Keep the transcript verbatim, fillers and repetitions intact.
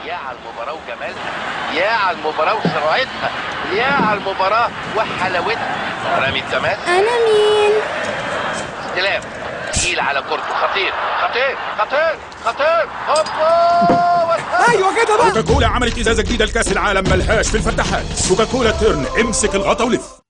يا على المباراة وجمالها، يا على المباراة وسرعتها، يا على المباراة وحلاوتها. رامي التماس. أنا مين؟ استلام تقيل على كورته، خطير خطير خطير خطير. هوبا. ايوه كده بقى. كوكاكولا عملت ازازه جديده لكاس العالم ملهاش في الفتحات. كوكاكولا تيرن، امسك الغطا ولف.